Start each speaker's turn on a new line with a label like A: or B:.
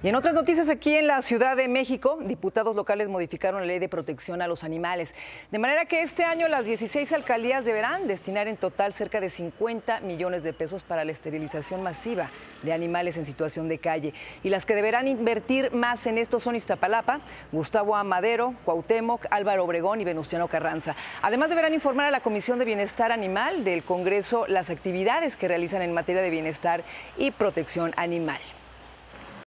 A: Y en otras noticias, aquí en la Ciudad de México, diputados locales modificaron la ley de protección a los animales, de manera que este año las 16 alcaldías deberán destinar en total cerca de 50 millones de pesos para la esterilización masiva de animales en situación de calle. Y las que deberán invertir más en esto son Iztapalapa, Gustavo Amadero, Cuauhtémoc, Álvaro Obregón y Venustiano Carranza. Además, deberán informar a la Comisión de Bienestar Animal del Congreso las actividades que realizan en materia de bienestar y protección animal.